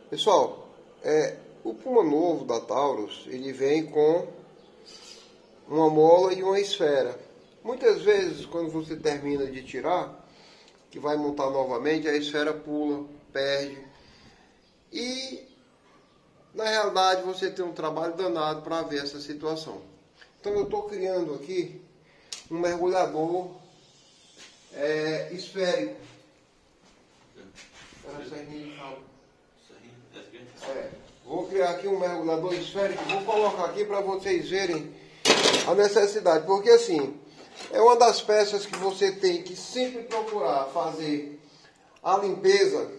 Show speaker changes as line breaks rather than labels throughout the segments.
Pessoal, o Puma novo da Taurus, ele vem com uma mola e uma esfera. Muitas vezes, quando você termina de tirar, que vai montar novamente, a esfera pula, perde. E, na realidade, você tem um trabalho danado para ver essa situação. Então, eu estou criando aqui um mergulhador esférico. Vou criar aqui um mergulhador esférico, vou colocar aqui para vocês verem a necessidade, porque assim, é uma das peças que você tem que sempre procurar fazer a limpeza,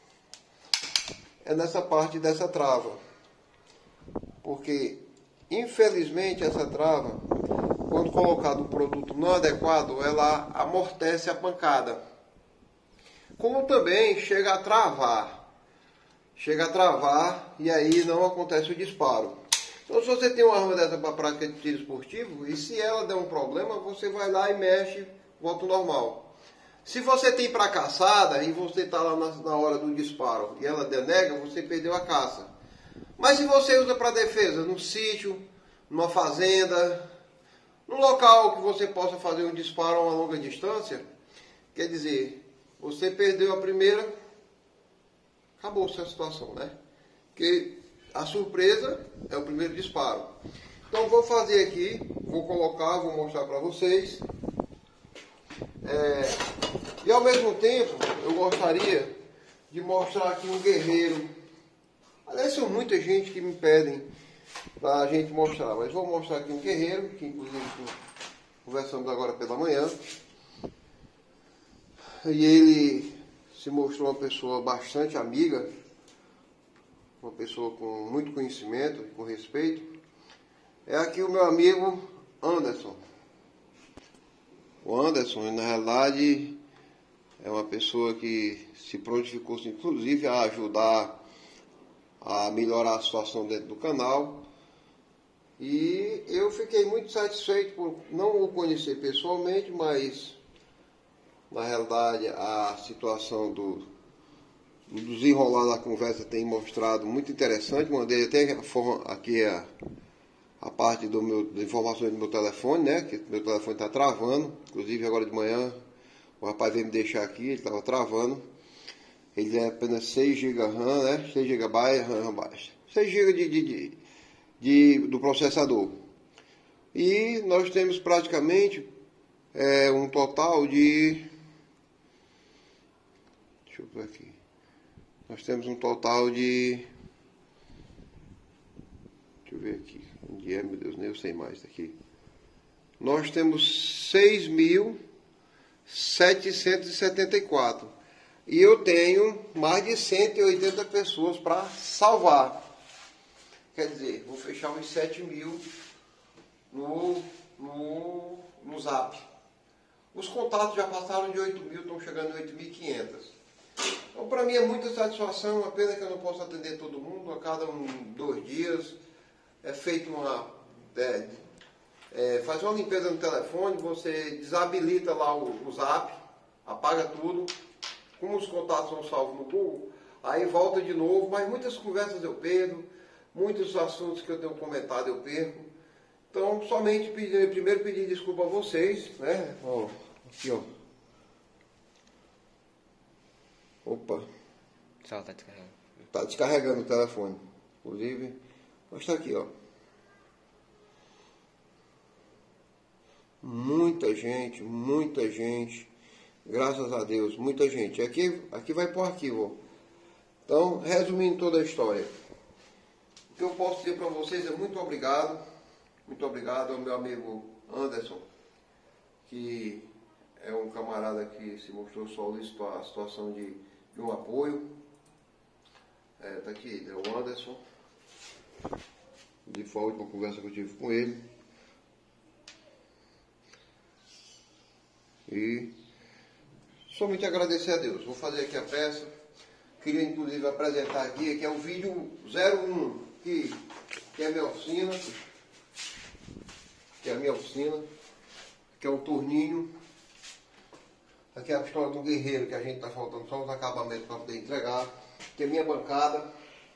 é nessa parte dessa trava, porque infelizmente essa trava, quando colocado um produto não adequado, ela amortece a pancada, como também chega a travar e aí não acontece o disparo. Então, se você tem uma arma dessa para prática de tiro esportivo, e se ela der um problema, você vai lá e mexe, volta ao normal. Se você tem para caçada e você está lá na hora do disparo e ela denega, você perdeu a caça. Mas se você usa para defesa, num sítio, numa fazenda, num local que você possa fazer um disparo a uma longa distância, quer dizer, você perdeu a primeira, acabou-se a situação, né? Porque a surpresa é o primeiro disparo. Então vou fazer aqui, vou colocar, vou mostrar para vocês. E ao mesmo tempo, eu gostaria de mostrar aqui um guerreiro. Aliás, são muita gente que me pedem para a gente mostrar, mas vou mostrar aqui um guerreiro, que inclusive conversamos agora pela manhã. E ele se mostrou uma pessoa bastante amiga, uma pessoa com muito conhecimento, com respeito. É aqui o meu amigo Anderson. O Anderson, na realidade, é uma pessoa que se prontificou, inclusive, a ajudar a melhorar a situação dentro do canal. E eu fiquei muito satisfeito por não o conhecer pessoalmente, mas na realidade a situação do desenrolar da conversa tem mostrado muito interessante. Mandei até aqui a parte das informações do meu telefone, né? Que meu telefone está travando. Inclusive agora de manhã o rapaz veio me deixar aqui, ele estava travando. Ele é apenas 6 GB RAM, né? 6 GB RAM baixa. 6 GB do processador. E nós temos praticamente um total de... Deixa eu ver aqui. Nós temos um total de... Deixa eu ver aqui. Onde é, meu Deus, nem eu sei mais daqui. Nós temos 6.774. E eu tenho mais de 180 pessoas para salvar. Quer dizer, vou fechar uns 7.000 no Zap. Os contatos já passaram de 8.000, estão chegando em 8.500. Então, para mim é muita satisfação, uma pena que eu não posso atender todo mundo. A cada 2 dias é feito faz uma limpeza no telefone, você desabilita lá o Zap, apaga tudo. Como os contatos são salvos no Google, aí volta de novo, mas muitas conversas eu perdo, muitos assuntos que eu tenho comentado eu perco. Então, somente primeiro pedir desculpa a vocês, né? Ó, aqui, ó. Opa.
Só tá descarregando.
Tá descarregando o telefone. Inclusive, mostra aqui, ó. Muita gente. Graças a Deus, muita gente. Aqui vai para o arquivo. Então, resumindo toda a história. O que eu posso dizer para vocês é muito obrigado. Muito obrigado ao meu amigo Anderson, que é um camarada que se mostrou solícito à situação de um apoio. Tá aqui, é o Anderson. Foi a última conversa que eu tive com ele. E somente agradecer a Deus. Vou fazer aqui a peça. Queria inclusive apresentar aqui, que é o vídeo 01, que é a minha oficina. Que é a minha oficina. Que é o torninho. Aqui é a pistola do guerreiro, que a gente está faltando só os acabamentos para poder entregar. Que é a minha bancada.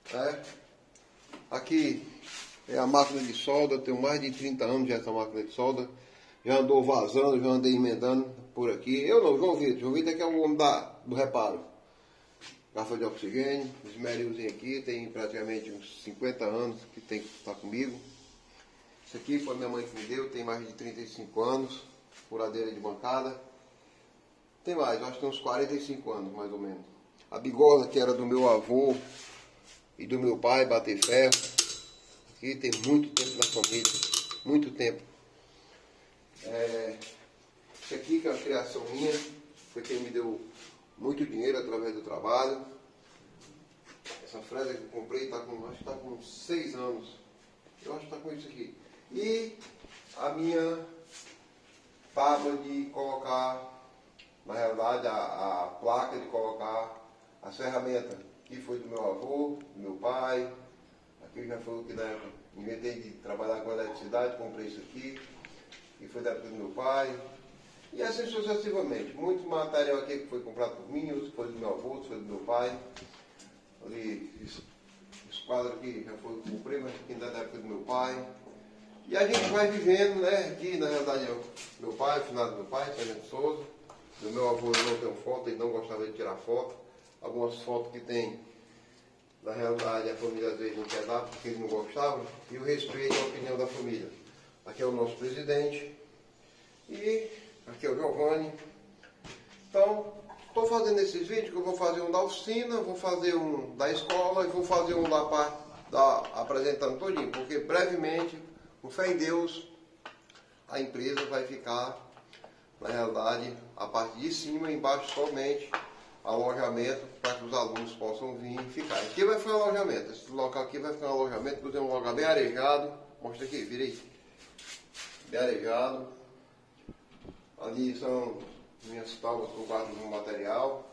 Aqui é a máquina de solda, eu tenho mais de 30 anos já essa máquina de solda. Já andou vazando, já andei emendando por aqui. Eu não, João Vitor é que é o homem do reparo. Garrafa de oxigênio, esmerilzinho aqui, tem praticamente uns 50 anos que tem que estar comigo. Isso aqui foi minha mãe que me deu, tem mais de 35 anos, furadeira de bancada. Tem mais, eu acho que tem uns 45 anos mais ou menos. A bigorna que era do meu avô e do meu pai, bater ferro. Aqui tem muito tempo na família, muito tempo. Isso aqui que é uma criação minha, foi quem me deu muito dinheiro através do trabalho. Essa fresa que eu comprei acho que está com 6 anos. Eu acho que está com isso aqui. E a minha tábua de colocar, na realidade, a placa de colocar as ferramentas, que foi do meu avô, do meu pai. Aqui já foi o que na época inventei de trabalhar com eletricidade, comprei isso aqui, que foi da época do meu pai. E assim sucessivamente. Muito material aqui que foi comprado por mim, outros foi do meu avô, outros foi do meu pai. Ali, esse quadro aqui já foi que eu comprei, mas aqui ainda é da época do meu pai. E a gente vai vivendo, né? Aqui na realidade é o meu pai, o finado do meu pai, Fernando Souza. Do meu avô eu não tenho foto, ele não gostava de tirar foto. Algumas fotos que tem, na realidade a família às vezes não quer dar porque eles não gostavam. E o respeito à opinião da família. Aqui é o nosso presidente. E aqui é o Giovanni. Então, estou fazendo esses vídeos que eu vou fazer um da oficina, vou fazer um da escola e vou fazer um da parte apresentando todinho, porque brevemente, com fé em Deus, a empresa vai ficar, na realidade, a parte de cima e embaixo somente alojamento para que os alunos possam vir e ficar. Aqui vai ficar um alojamento, esse local aqui vai ficar um alojamento, vou ter um lugar bem arejado. Mostra aqui, vira aí. Bem arejado. Ali são minhas tábuas com guarda no material.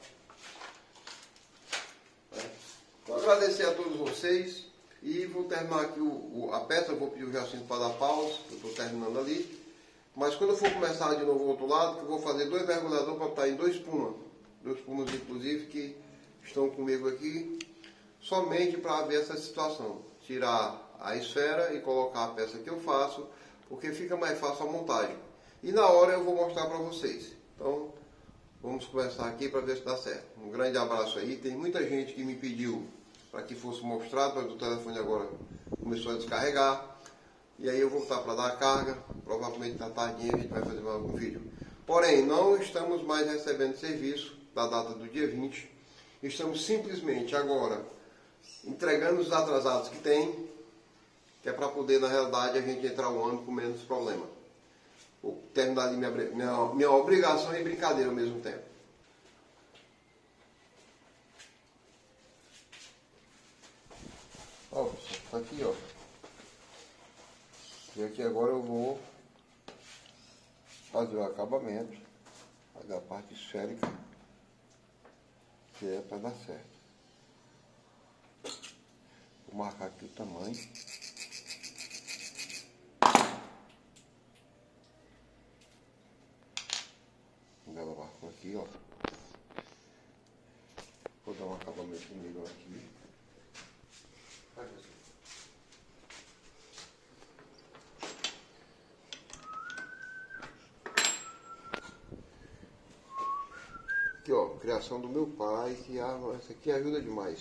Vou agradecer a todos vocês e vou terminar aqui a peça. Eu vou pedir o Jacinto para dar pausa, eu estou terminando ali. Mas quando eu for começar de novo o outro lado, que eu vou fazer 2 mergulhadores para estar em 2 pumas. 2 pumas inclusive que estão comigo aqui, somente para ver essa situação. Tirar a esfera e colocar a peça que eu faço, porque fica mais fácil a montagem. E na hora eu vou mostrar para vocês. Então, vamos começar aqui para ver se dá certo. Um grande abraço aí. Tem muita gente que me pediu para que fosse mostrado, mas o telefone agora começou a descarregar. E aí eu vou voltar para dar a carga. Provavelmente na tardinha a gente vai fazer mais algum vídeo. Porém, não estamos mais recebendo serviço da data do dia 20. Estamos simplesmente agora entregando os atrasados que tem, que é para poder, na realidade, a gente entrar o ano com menos problema. Vou terminar ali minha obrigação e brincadeira ao mesmo tempo. Ó, tá aqui, ó. E aqui agora eu vou fazer o acabamento, fazer a parte esférica, que é para dar certo. Vou marcar aqui o tamanho. Ela marcou aqui, ó. Vou dar um acabamento melhor aqui. Aqui, ó, criação do meu pai, que essa aqui ajuda demais.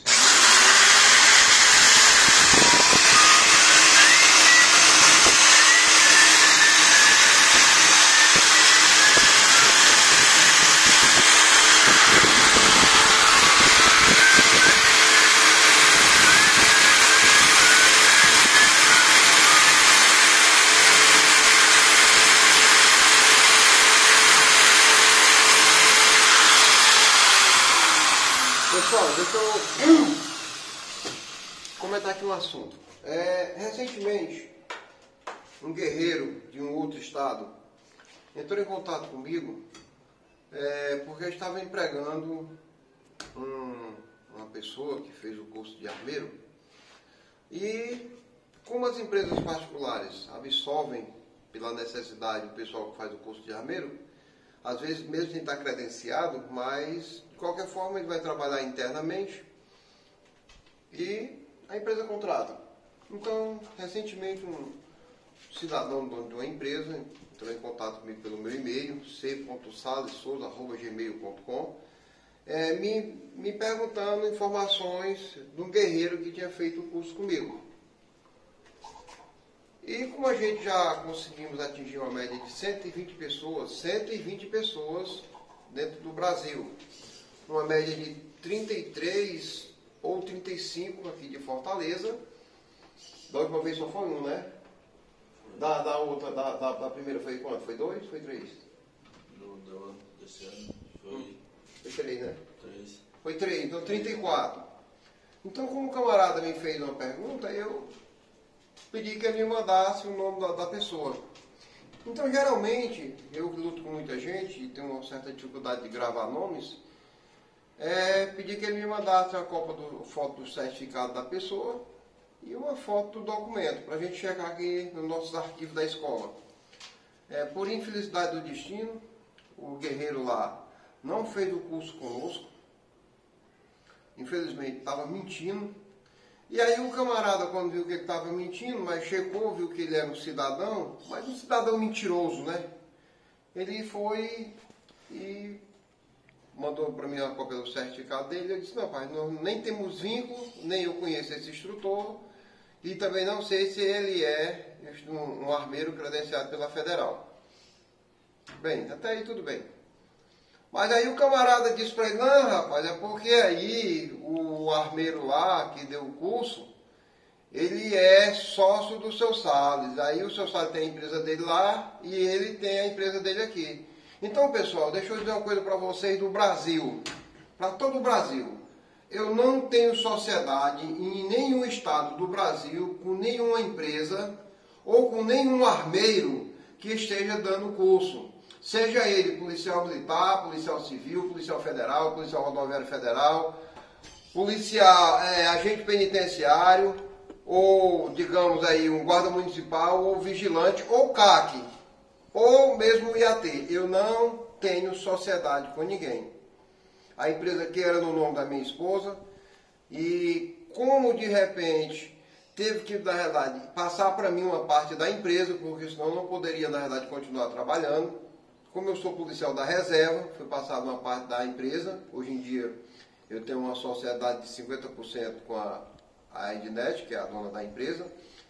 Pessoal, deixa eu comentar aqui um assunto. Recentemente, um guerreiro de um outro estado entrou em contato comigo porque eu estava empregando uma pessoa que fez o curso de armeiro e como as empresas particulares absorvem pela necessidade o pessoal que faz o curso de armeiro, às vezes mesmo sem estar credenciado, mas de qualquer forma ele vai trabalhar internamente e a empresa contrata. Então, recentemente, um cidadão dono de uma empresa entrou em contato comigo pelo meu e-mail, c.salesouza@gmail.com, me perguntando informações de um guerreiro que tinha feito o curso comigo. E como a gente já conseguimos atingir uma média de 120 pessoas dentro do Brasil, uma média de 33 ou 35 aqui de Fortaleza. Da última vez só foi um, né? Da primeira foi quanto? Foi 2? Foi 3?
Desse ano foi...
Foi 3, né?
3.
Foi 3, então 34. Então, como o camarada me fez uma pergunta, eu pedi que ele me mandasse o nome da pessoa. Então, geralmente, eu luto com muita gente e tenho uma certa dificuldade de gravar nomes, pedi que ele me mandasse uma foto do certificado da pessoa e uma foto do documento, para a gente checar aqui nos nossos arquivos da escola. Por infelicidade do destino, o guerreiro lá não fez o curso conosco, infelizmente estava mentindo. E aí o camarada, quando viu que ele estava mentindo, mas checou, viu que ele era um cidadão, mas um cidadão mentiroso, né? Ele foi e mandou para mim a cópia do certificado dele. Eu disse, não, pai, nós nem temos vínculo, nem eu conheço esse instrutor, e também não sei se ele é um armeiro credenciado pela Federal. Bem, até aí tudo bem. Mas aí o camarada disse para ele, não, rapaz, é porque aí o armeiro lá que deu o curso, ele é sócio do seu Salles. Aí o seu Salles tem a empresa dele lá e ele tem a empresa dele aqui. Então, pessoal, deixa eu dizer uma coisa para vocês do Brasil, para todo o Brasil. Eu não tenho sociedade em nenhum estado do Brasil com nenhuma empresa ou com nenhum armeiro que esteja dando curso. Seja ele policial militar, policial civil, policial federal, policial rodoviário federal, policial, agente penitenciário, ou, digamos aí, um guarda municipal, ou vigilante, ou CAC, ou mesmo IAT. Eu não tenho sociedade com ninguém. A empresa que era no nome da minha esposa, e como de repente teve que, na verdade, passar para mim uma parte da empresa, porque senão eu não poderia, na verdade, continuar trabalhando. Como eu sou policial da reserva, foi passado uma parte da empresa. Hoje em dia eu tenho uma sociedade de 50% com a Ednet, que é a dona da empresa.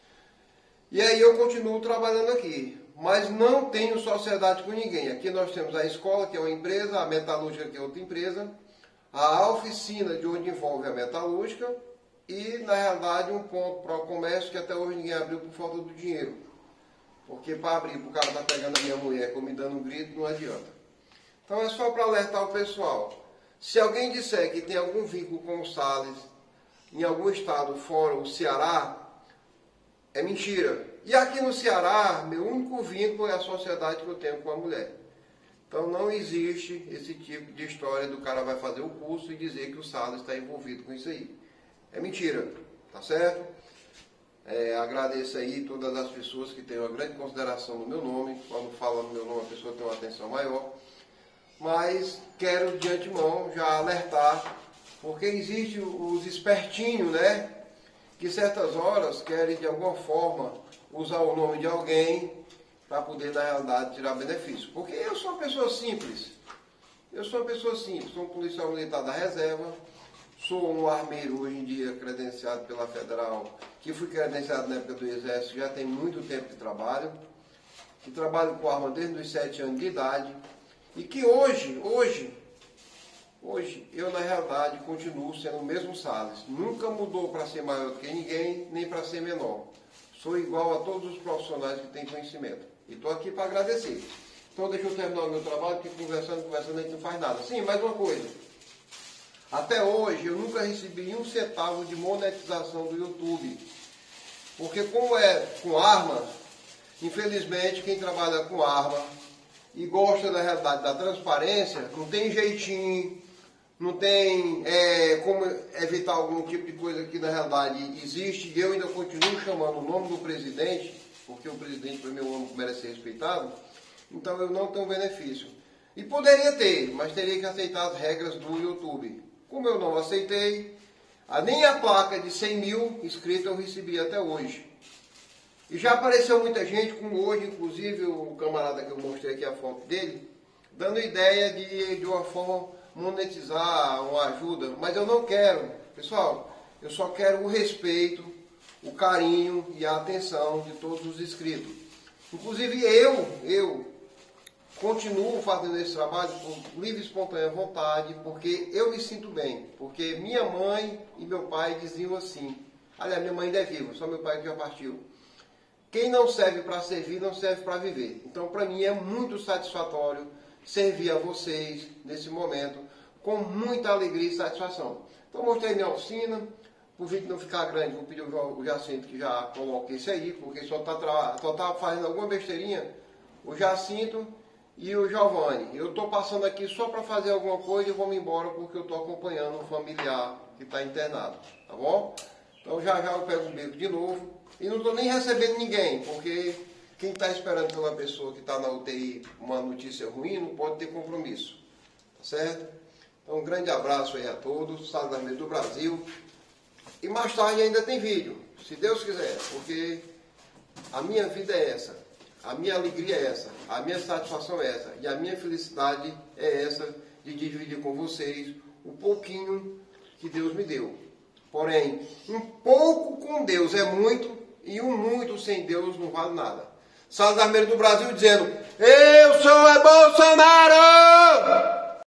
E aí eu continuo trabalhando aqui, mas não tenho sociedade com ninguém. Aqui nós temos a escola, que é uma empresa, a metalúrgica, que é outra empresa, a oficina, de onde envolve a metalúrgica, e, na realidade, um ponto para o comércio que até hoje ninguém abriu por falta do dinheiro. Porque para abrir, o cara está pegando a minha mulher, me dando um grito, não adianta. Então é só para alertar o pessoal. Se alguém disser que tem algum vínculo com o Salles, em algum estado fora o Ceará, é mentira. E aqui no Ceará, meu único vínculo é a sociedade que eu tenho com a mulher. Então não existe esse tipo de história do cara vai fazer o curso e dizer que o Salles está envolvido com isso aí. É mentira, tá certo? Agradeço aí todas as pessoas que têm uma grande consideração no meu nome. Quando fala no meu nome, a pessoa tem uma atenção maior. Mas quero de antemão já alertar, porque existe os espertinhos, né? Que certas horas querem de alguma forma usar o nome de alguém para poder, na realidade, tirar benefício. Porque eu sou uma pessoa simples. Sou um policial militar da reserva. Sou um armeiro hoje em dia credenciado pela Federal, que fui credenciado na época do Exército, já tem muito tempo de trabalho, que trabalho com arma desde os 7 anos de idade, e que hoje, eu na realidade continuo sendo o mesmo Salles. Nunca mudou para ser maior do que ninguém, nem para ser menor. Sou igual a todos os profissionais que têm conhecimento. E estou aqui para agradecer. Então deixa eu terminar o meu trabalho, porque conversando a gente não faz nada. Sim, mais uma coisa. Até hoje eu nunca recebi um centavo de monetização do YouTube. Porque como é com arma, infelizmente quem trabalha com arma e gosta da realidade da transparência, não tem jeitinho, não tem como evitar algum tipo de coisa que na realidade existe. E eu ainda continuo chamando o nome do presidente, porque o presidente para mim é um homem que merece ser respeitado. Então eu não tenho benefício. E poderia ter, mas teria que aceitar as regras do YouTube. Como eu não aceitei, Nem a placa de 100 mil inscritos eu recebi até hoje. E já apareceu muita gente, como hoje, inclusive o camarada que eu mostrei aqui a foto dele, dando ideia de uma forma monetizar, uma ajuda. Mas eu não quero, pessoal, eu só quero o respeito, o carinho e a atenção de todos os inscritos. Inclusive eu continuo fazendo esse trabalho por livre e espontânea vontade, porque eu me sinto bem. Porque minha mãe e meu pai diziam assim, aliás, minha mãe ainda é viva, só meu pai que já partiu. Quem não serve para servir, não serve para viver. Então, para mim, é muito satisfatório servir a vocês nesse momento, com muita alegria e satisfação. Então, mostrei minha oficina. Para o vídeo não ficar grande, vou pedir o Jacinto que já coloque isso aí, porque só tá fazendo alguma besteirinha, o Jacinto e o Giovanni. Eu estou passando aqui só para fazer alguma coisa e vou me embora, porque eu estou acompanhando um familiar que está internado, tá bom? Então, já eu pego o beco de novo. E não estou nem recebendo ninguém, porque quem está esperando pela pessoa que está na UTI uma notícia ruim não pode ter compromisso. Tá certo? Então, um grande abraço aí a todos, Sala da Mesa do Brasil. E mais tarde ainda tem vídeo, se Deus quiser, porque a minha vida é essa, a minha alegria é essa, a minha satisfação é essa, e a minha felicidade é essa de dividir com vocês o pouquinho que Deus me deu. Porém, um pouco com Deus é muito, e um muito sem Deus não vale nada. Sala da Mesa do Brasil dizendo,